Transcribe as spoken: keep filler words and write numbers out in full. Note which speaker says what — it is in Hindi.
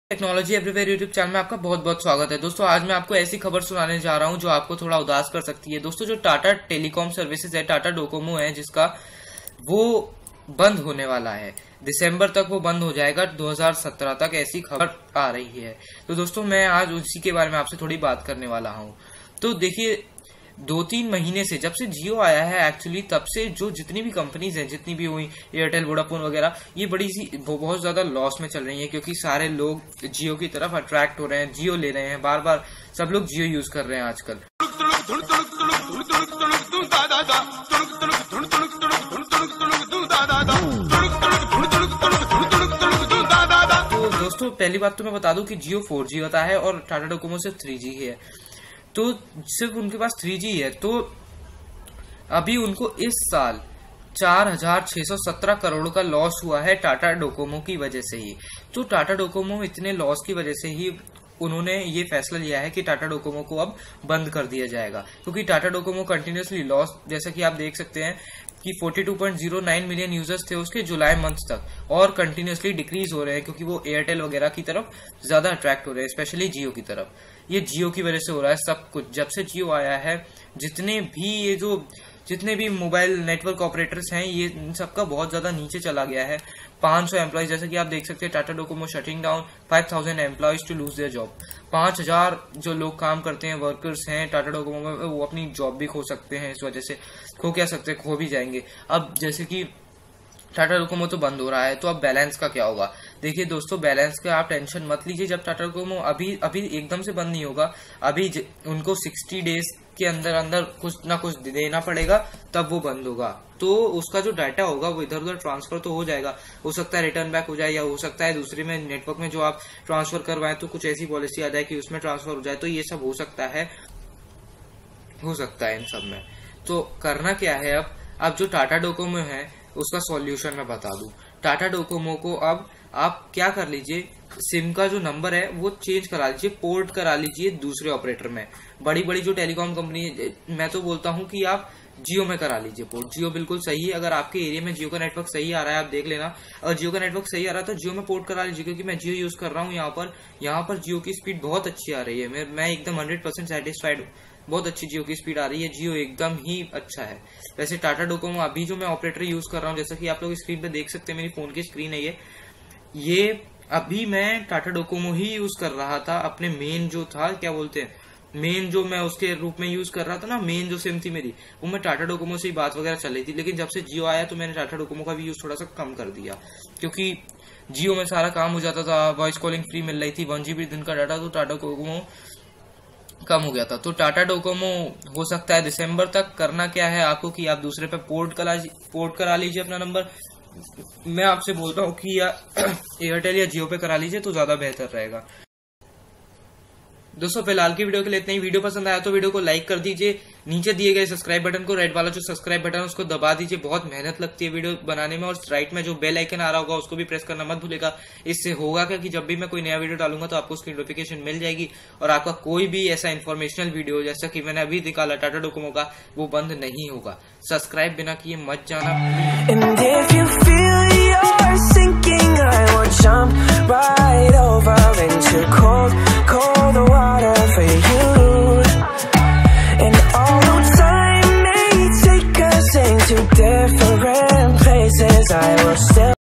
Speaker 1: टेक्नोलॉजी एवरीवेयर यूट्यूब चैनल में आपका बहुत बहुत स्वागत है। दोस्तों आज मैं आपको ऐसी खबर सुनाने जा रहा हूं जो आपको थोड़ा उदास कर सकती है। दोस्तों जो टाटा टेलीकॉम सर्विसेज है, टाटा डोकोमो है, जिसका वो बंद होने वाला है। दिसंबर तक वो बंद हो जाएगा, दो हज़ार सत्रह तक, ऐसी खबर आ रही है। तो दोस्तों मैं आज उसी के बारे में आपसे थोड़ी बात करने वाला हूँ। तो देखिए, दो तीन महीने से, जब से जियो आया है एक्चुअली, तब से जो जितनी भी कंपनीज हैं, जितनी भी हुई, एयरटेल, वोडाफोन वगैरह, ये बड़ी सी बहुत ज्यादा लॉस में चल रही है, क्योंकि सारे लोग जियो की तरफ अट्रैक्ट हो रहे हैं, जियो ले रहे हैं, बार बार सब लोग जियो यूज कर रहे हैं आजकल। तो दोस्तों पहली बात तो मैं बता दूं कि जियो फोर जी होता है और टाटा डोकोमो सिर्फ थ्री जी ही है। तो सिर्फ उनके पास थ्री जी है। तो अभी उनको इस साल चार हजार छह सौ सत्रह करोड़ का लॉस हुआ है टाटा डोकोमो की वजह से ही। तो टाटा डोकोमो इतने लॉस की वजह से ही उन्होंने ये फैसला लिया है कि टाटा डोकोमो को अब बंद कर दिया जाएगा, क्योंकि टाटा डोकोमो कंटिन्यूसली लॉस, जैसा कि आप देख सकते हैं कि बयालीस पॉइंट ज़ीरो नौ मिलियन यूजर्स थे उसके जुलाई मंथ तक, और कंटिन्यूसली डिक्रीज हो रहे हैं, क्योंकि वो एयरटेल वगैरह की तरफ ज्यादा अट्रैक्ट हो रहे हैं, स्पेशली जियो की तरफ। ये जियो की वजह से हो रहा है सब कुछ। जब से जियो आया है, जितने भी ये जो जितने भी मोबाइल नेटवर्क ऑपरेटर्स हैं, ये इन सबका बहुत ज्यादा नीचे चला गया है। पाँच सौ एम्प्लॉयज, जैसे कि आप देख सकते हैं, Tata Docomo shutting down five thousand employees to lose their job. पांच हजार जो लोग काम करते हैं, वर्कर्स हैं टाटा डोकोमो में, वो अपनी जॉब भी खो सकते हैं इस वजह से। खो क्या सकते हैं, खो भी जाएंगे। अब जैसे कि टाटा डोकोमो तो बंद हो रहा है, तो अब बैलेंस का क्या होगा? देखिए दोस्तों, बैलेंस का आप टेंशन मत लीजिए। जब टाटा डोकोमो अभी अभी एकदम से बंद नहीं होगा, अभी उनको सिक्सटी डेज के अंदर अंदर कुछ ना कुछ देना पड़ेगा, तब वो बंद होगा। तो उसका जो डाटा होगा वो इधर उधर ट्रांसफर तो हो जाएगा, हो सकता है रिटर्न बैक हो जाए, या हो सकता है दूसरे में नेटवर्क में जो आप ट्रांसफर करवाएं तो कुछ ऐसी पॉलिसी आ जाए कि उसमें ट्रांसफर हो जाए। तो ये सब हो सकता है हो सकता है इन सब में। तो करना क्या है अब अब जो टाटा डोकोमो है उसका सॉल्यूशन मैं बता दूं। टाटा डोकोमो को अब आप क्या कर लीजिए, सिम का जो नंबर है वो चेंज करा लीजिए, पोर्ट करा लीजिए दूसरे ऑपरेटर में। बड़ी बड़ी जो टेलीकॉम कंपनी है, मैं तो बोलता हूं कि आप जियो में करा लीजिए पोर्ट। जियो बिल्कुल सही है। अगर आपके एरिया में जियो का नेटवर्क सही आ रहा है, आप देख लेना। अगर जियो का नेटवर्क सही आ रहा है तो जियो में पोर्ट करा लीजिए, क्योंकि मैं जियो यूज कर रहा हूँ। यहाँ पर यहाँ पर जियो की स्पीड बहुत अच्छी आ रही है। मैं, मैं एकदम हंड्रेड परसेंट सेटिस्फाइड हूँ। बहुत अच्छी जियो की स्पीड आ रही है। जियो एकदम ही अच्छा है। वैसे टाटा डोकोमो अभी जो मैं ऑपरेटर यूज कर रहा हूँ, जैसा कि आप लोग स्क्रीन पे देख सकते हैं, मेरी फोन की स्क्रीन है ये ये अभी मैं टाटा डोकोमो ही यूज कर रहा था। अपने मेन जो था, क्या बोलते हैं, मेन जो मैं उसके रूप में यूज कर रहा था ना, मेन जो सिम थी मेरी, वो मैं टाटा डोकोमो से ही बात वगैरह चल रही थी। लेकिन जब से जियो आया तो मैंने टाटा डोकोमो का भी यूज थोड़ा सा कम कर दिया, क्योंकि जियो में सारा काम हो जाता था, वॉइस कॉलिंग फ्री मिल रही थी, वन जीबी दिन का डाटा, तो टाटा डोकोमो कम हो गया था। तो टाटा डोकोमो हो सकता है दिसंबर तक। करना क्या है आपको कि आप दूसरे पे पोर्ट करा पोर्ट करा लीजिए अपना नंबर। मैं आपसे बोलता हूँ कि या एयरटेल या जियो पे करा लीजिए तो ज्यादा बेहतर रहेगा। दोस्तों फिलहाल की वीडियो के लिए इतना ही। वीडियो पसंद आया तो वीडियो को लाइक कर दीजिए। नीचे दिए गए सब्सक्राइब बटन को, रेड वाला जो सब्सक्राइब बटन है उसको दबा दीजिए। बहुत मेहनत लगती है वीडियो बनाने में। और राइट में जो बेल आइकन आ रहा होगा उसको भी प्रेस करना मत भूलेगा। इससे होगा क्या कि जब भी मैं कोई नया वीडियो डालूंगा तो आपको उसकी नोटिफिकेशन मिल जाएगी, और आपका कोई भी ऐसा इन्फॉर्मेशनल वीडियो जैसा कि मैंने अभी निकाला टाटा डोकोमो का, वो बंद नहीं होगा। सब्सक्राइब बिना किए मत जाना।